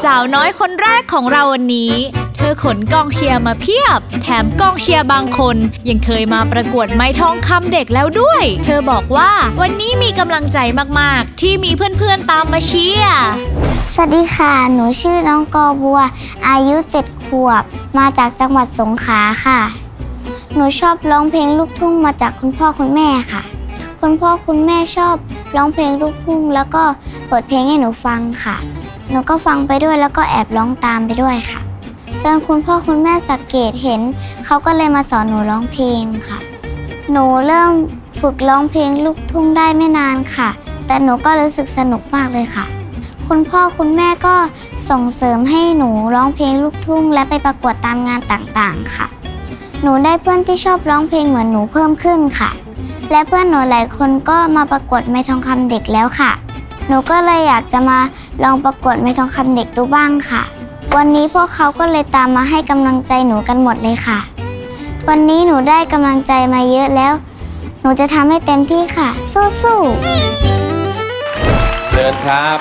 สาวน้อยคนแรกของเราวันนี้เธอขนกองเชียร์มาเพียบแถมกองเชียร์บางคนยังเคยมาประกวดไม้ทองคำเด็กแล้วด้วยเธอบอกว่าวันนี้มีกำลังใจมากๆที่มีเพื่อนๆตามมาเชียร์สวัสดีค่ะหนูชื่อน้องกอบัวอายุ7 ขวบมาจากจังหวัดสงขลาค่ะหนูชอบร้องเพลงลูกทุ่งมาจากคุณพ่อคุณแม่ค่ะคุณพ่อคุณแม่ชอบร้องเพลงลูกทุ่งแล้วก็เปิดเพลงให้หนูฟังค่ะหนูก็ฟังไปด้วยแล้วก็แอบร้องตามไปด้วยค่ะจนคุณพ่อคุณแม่สังเกตเห็นเขาก็เลยมาสอนหนูร้องเพลงค่ะหนูเริ่มฝึกร้องเพลงลูกทุ่งได้ไม่นานค่ะแต่หนูก็รู้สึกสนุกมากเลยค่ะคุณพ่อคุณแม่ก็ส่งเสริมให้หนูร้องเพลงลูกทุ่งและไปประกวดตามงานต่างๆค่ะหนูได้เพื่อนที่ชอบร้องเพลงเหมือนหนูเพิ่มขึ้นค่ะและเพื่อนหนูหลายคนก็มาประกวดไม้ทองคำเด็กแล้วค่ะหนูก็เลยอยากจะมาลองประกวดไม้ทองคำเด็กดูบ้างค่ะวันนี้พวกเขาก็เลยตามมาให้กำลังใจหนูกันหมดเลยค่ะวันนี้หนูได้กำลังใจมาเยอะแล้วหนูจะทำให้เต็มที่ค่ะสู้ๆเชิญครับ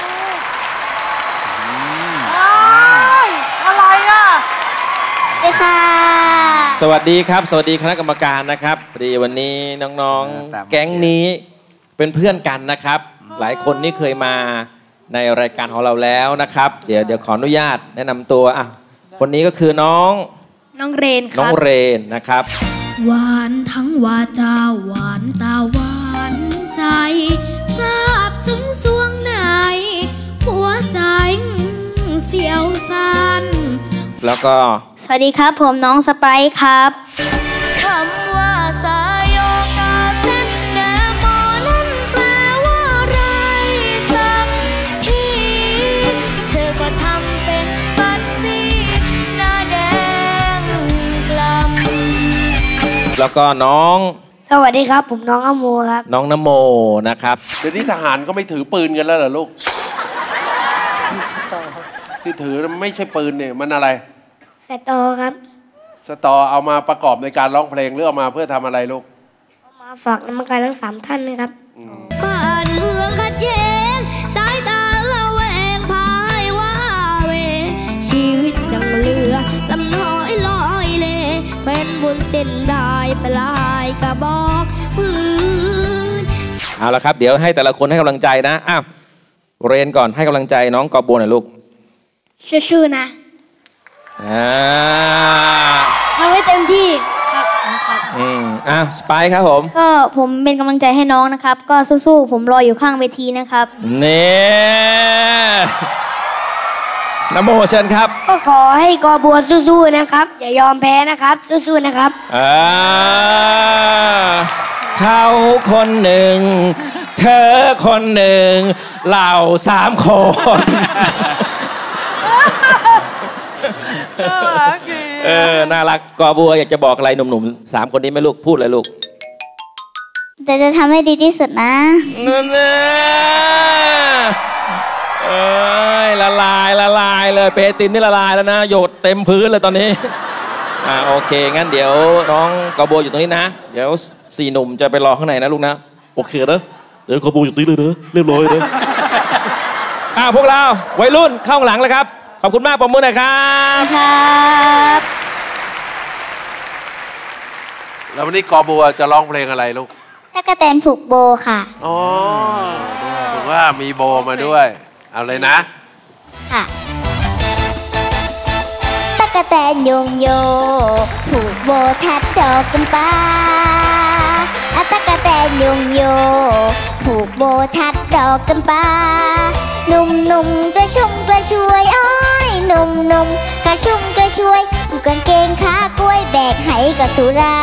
อะไรอ่ะสวัสดีค่ะสวัสดีครับสวัสดีคณะกรรมการนะครับพอดีวันนี้น้องๆแก๊งนี้เป็นเพื่อนกันนะครับหลายคนนี่เคยมาในรายการของเราแล้วนะครับเดี๋ยวขออนุญาตแนะนำตัวอ่ะคนนี้ก็คือน้องเรนครับน้องเรนนะครับหวานทั้งวาจาหวานตาหวานใจทราบซึ้งสวงในหัวใจเสียวสั่นแล้วก็สวัสดีครับผมน้องสไปร์ครับคำว่าสายโยกาเส้นแกมอนั้นแปลว่าไรสักทีเธอก็ทำเป็นบัดซีหน้าแดงกล้ำแล้วก็น้องสวัสดีครับผมน้องนโมครับน้องนโมนะครับเดี๋ยวนี้ทหารก็ไม่ถือปืนกันแล้วเหรอลูกที่ถือไม่ใช่ปืนเนี่ยมันอะไรสตอครับสตอเอามาประกอบในการร้องเพลงหรือเอามาเพื่อทำอะไรลูกเอามาฝากกรรมการทั้ง3 ท่านนะครับบ้านเมืองขัดแย้งสายตาละแวงพายว่าเวชีวิตดังเรือลำน้อยลอยเลเป็นบุญเส้นได้ปลายกระบอกปืนเอาละครับเดี๋ยวให้แต่ละคนให้กำลังใจนะอ้าวเรนก่อนให้กำลังใจน้องกอบัวหน่อยลูกสู้ๆนะทำให้เต็มที่ครับสไปค์ครับผมก็ผมเป็นกำลังใจให้น้องนะครับก็สู้ๆผมรออยู่ข้างเวทีนะครับนี่นโมเชิญครับก็ขอให้กอบัวสู้ๆนะครับอย่ายอมแพ้นะครับสู้ๆนะครับเขาคนหนึ่งเธอคนหนึ่งเรา3 คนน่ารักกอบัวอยากจะบอกอะไรหนุ่มๆ3 คนนี้ไหมลูกพูดเลยลูกแต่จะทำให้ดีที่สุดนะละลายเลยเปตินนี่ละลายแล้วนะหยดเต็มพื้นเลยตอนนี้โอเคงั้นเดี๋ยวน้องกอบัวอยู่ตรงนี้นะเดี๋ยว4 หนุ่มจะไปรอข้างในนะลูกนะโอเคเด้อเดี๋ยวกอบัวอยู่ตรงนี้เลยเด้อเรียบร้อยเด้อพวกเราวัยรุ่นเข้าหลังเลยครับขอบคุณมากปรบมือหน่อยครับแล้ววันนี้กอบัวจะร้องเพลงอะไรลูกตั๊กแตนผูกโบค่ะอ๋อถือว่ามีโบมาด้วยเอาเลยนะค่ะตั๊กแตนโยงโยผูกโบทัดดอกกันป้าตั๊กแตนโยงโยผูกโบทัดดอกกันป้าหนุ่มๆกระชุ่มกระชวยอ้อยหนุ่มๆกระชุ่มกระชวยกางเกงขากล้วยแบกไหกับสุรา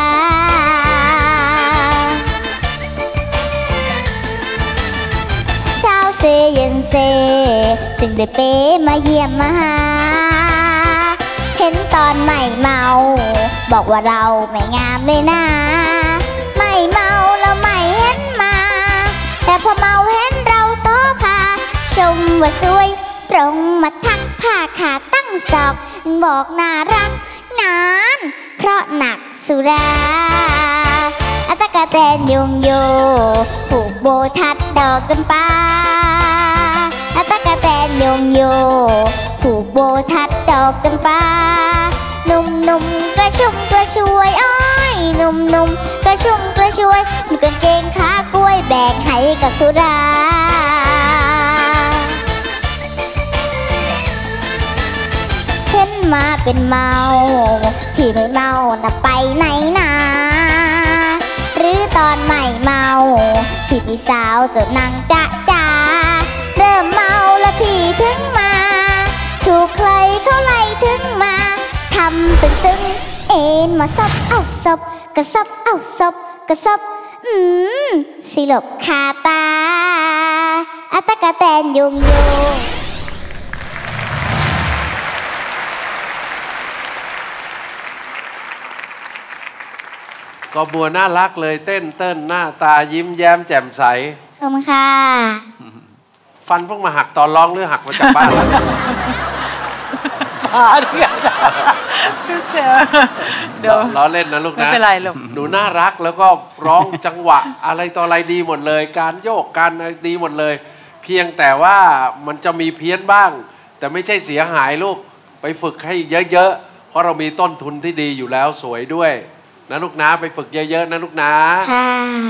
เช้าเซเย็นเซจึงได้เป้มาเยี่ยมมาหาเห็นตอนไม่เมาบอกว่าเราไม่งามเลยนะไม่เมาแล้วไม่เห็นมาแต่พอเมาเห็นเราโซภาชมว่าสวยตรงมาทักผ้าขาตั้งศอกบอกน่ารักนานเพราะหนักสุราตั๊กแตนโยงโยผูกโบทัดดอกกันป้าตั๊กแตนโยงโยผูกโบชัดดอกกันฟ้าหนุ่มๆกระชุ่มกระชวยอ้อยหนุ่มๆกระชุ่มกระชวยนุ่งกางเกงขากล้วยแบกให้กับสุราเห็นมาเป็นเมาที่ไม่เมาน่ะไปไหนนาหรือตอนไม่เมาพี่สาวเจ้านางจ๊ะจ๋าเริ่มเมาแล้วพี่ถึงมาถูกใครเขาไล่ถึงมาทำเป็นซึ้งเอ็นมาซบเอาซบกระซบเอาซบกระซบสิลบคาตาอัตกะแตนยุงก็บัวน่ารักเลยเต้นหน้าตายิ้มแย้มแจ่มใสขอบคุณค่ะฟันเพิ่งมาหักตอนร้องหรือหักมาจากบ้านแล้วมาดิเดี๋ยวล้อเล่นนะลูกนะไม่เป็นไรลูกหนูน่ารักแล้วก็ร้องจังหวะ อะไรต่ออะไรดีหมดเลย การโยกการอะไรดีหมดเลย เพียงแต่ว่ามันจะมีเพี้ยนบ้าง แต่ไม่ใช่เสียหายลูกไปฝึกให้เยอะๆเพราะเรามีต้นทุนที่ดีอยู่แล้วสวยด้วยนะลูกนะไปฝึกเยอะๆนะลูกนะค่ะ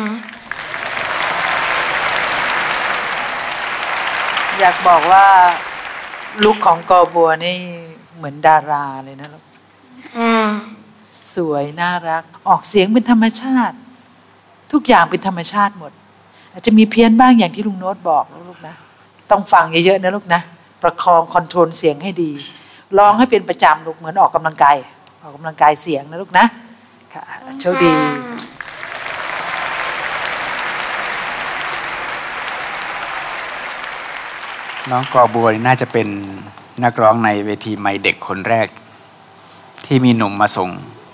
อยากบอกว่าลูกของกอบัวนี่เหมือนดาราเลยนะลูกค่ะสวยน่ารักออกเสียงเป็นธรรมชาติทุกอย่างเป็นธรรมชาติหมดอาจจะมีเพี้ยนบ้างอย่างที่ลุงโน้ตบอกนะลูกนะต้องฟังเยอะๆนะลูกนะประคองคอนโทรลเสียงให้ดีร้องให้เป็นประจำลูกเหมือนออกกำลังกายเสียงนะลูกนะค่ะโชคดีน้องกอบัวน่าจะเป็นนักร้องในเวทีไมค์เด็กคนแรกที่มีหนุ่มมาส่ง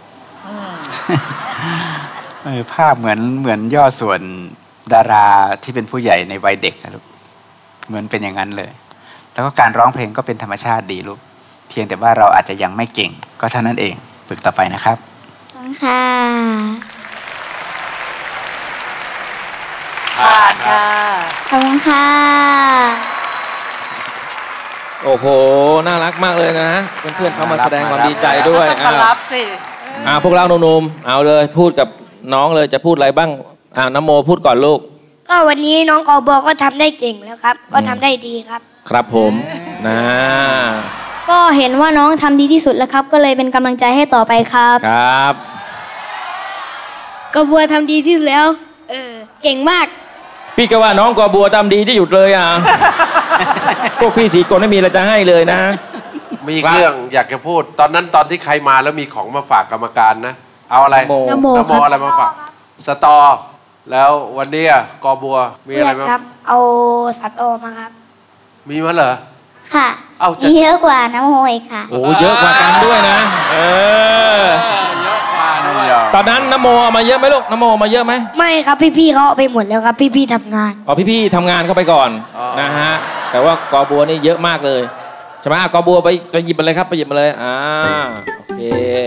ภาพเหมือนย่อส่วนดาราที่เป็นผู้ใหญ่ในวัยเด็กนะลูกเหมือนเป็นอย่างนั้นเลยแล้วก็การร้องเพลงก็เป็นธรรมชาติดีลูกเพียงแต่ว่าเราอาจจะยังไม่เก่งก็เท่านั้นเองฝึกต่อไปนะครับค่ะผ่านค่ะขอบคุณค่ะโอ้โหน่ารักมากเลยนะเพื่อนๆเขามาแสดงความดีใจด้วยต้องรับสิพวกเราหนุ่มๆเอาเลยพูดกับน้องเลยจะพูดอะไรบ้างน้ำโมพูดก่อนลูกก็วันนี้น้องกอบัวก็ทำได้เก่งแล้วครับก็ทำได้ดีครับครับผมนะก็เห็นว่าน้องทำดีที่สุดแล้วครับก็เลยเป็นกำลังใจให้ต่อไปครับครับกอบัวทำดีที่สุดแล้วเก่งมากพี่ก็ว่าน้องกอบัวทำดีที่หยุดเลยพวกพี่4 คนไม่มีอะไรจะให้เลยนะมีเรื่องอยากจะพูดตอนที่ใครมาแล้วมีของมาฝากกรรมการนะเอาอะไรน้ำโมอะไรมาฝากสตอแล้ววันนี้กอบัวมีอะไรมาครับเอาสตอมาครับมีมาเหรอค่ะเยอะกว่าน้ำโมอีกค่ะโอ้เยอะกว่ากันด้วยนะเยอะกว่าด้วยตอนนั้นน้ำโมมาเยอะไหมลูกน้ำโมมาเยอะไหมไม่ครับพี่ๆเขาเอาไปหมดแล้วครับพี่ๆทำงานพี่ๆทำงานเข้าไปก่อนนะฮะแต่ว่ากอบัวนี่เยอะมากเลยใช่ไหมกอบัวไปหยิบมาเลยครับไปหยิบมาเลยโอเค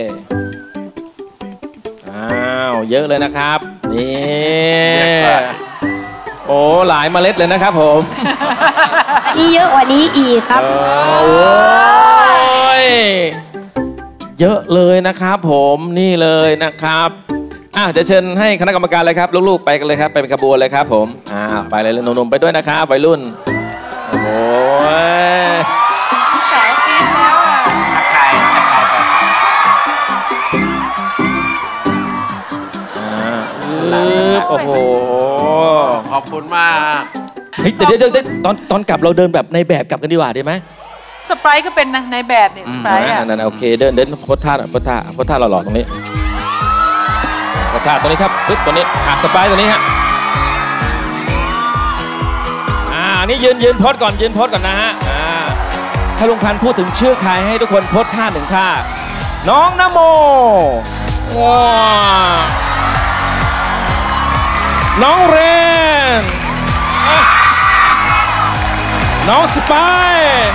เยอะเลยนะครับนี่โอ้หลายเมล็ดเลยนะครับผมอันนี้เยอะกว่านี้อีกครับโอ้ยเยอะเลยนะครับผมนี่เลยนะครับเดี๋ยวเชิญให้คณะกรรมการเลยครับลูกๆไปกันเลยครับไปเป็นขบวนเลยครับผมไปเลยหนุ่มๆไปด้วยนะครับวัยรุ่นโอ้ยสาวกินแล้วทักทายโอ้โหขอบคุณมากเฮ้ยเดี๋ยวตอนกลับเราเดินแบบในแบบกลับกันดีกว่าดีไหมสไปร์ก็เป็นนะในแบบนี่สไปร์นั่นโอเคเดินโพสท่าหล่อๆตรงนี้โพสท่าตรงนี้ครับปึ๊บตัวนี้สไปร์ตัวนี้ฮะนี่ยืนโพสก่อนนะฮะถ้าลุงพันธ์พูดถึงชื่อใครให้ทุกคนโพสท่าหนึ่งท่าน้องนโมว้าน้องเรนน้องสไปร์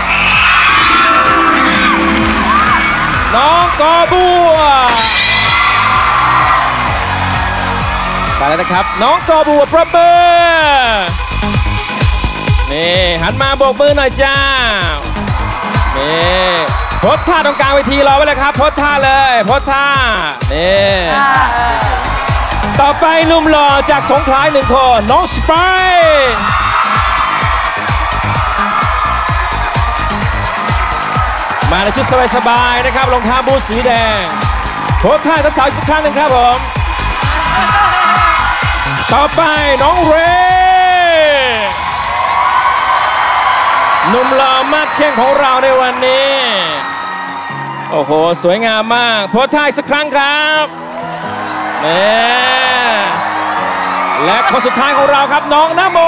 น้องกอบัวไปแล้วนะครับน้องกอบัวปรบมือนี่หันมาโบกมือหน่อยจ้านี่โพสท่าตรงกลางเวทีรอไว้เลยครับโพสท่าเลยโพสท่านี่ต่อไปหนุ่มหล่อจากสงขลา1 คนน้องสไปร์มาในชุดสบายๆนะครับรองเท้าบูทสีแดงโพสท่าสาวๆอีกสักครั้งหนึ่งครับผมต่อไปน้องเรย์หนุ่มหล่อมากเข้มของเราในวันนี้โอ้โหสวยงามมากโพสท่าอีกสักครั้งครับนี่และคนสุดท้ายของเราครับน้องนโม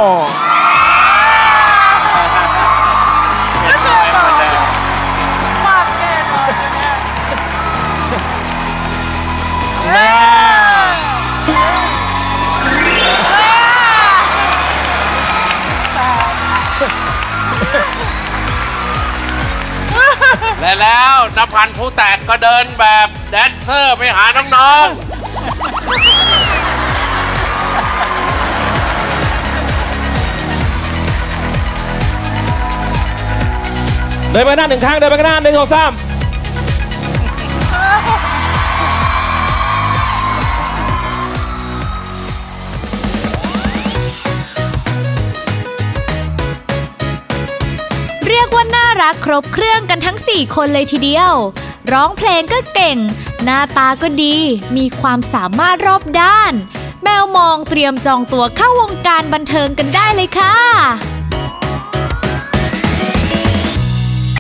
และแล้วนภันธ์ผู้แตกก็เดินแบบแดนเซอร์ไปหาน้องเดินไปหน้า1 ครั้งเดินไปข้างหน้า1 2 3 เรียกว่าน่ารักครบเครื่องกันทั้ง4 คนเลยทีเดียวร้องเพลงก็เก่งหน้าตาก็ดีมีความสามารถรอบด้านแมวมองเตรียมจองตัวเข้าวงการบันเทิงกันได้เลยค่ะ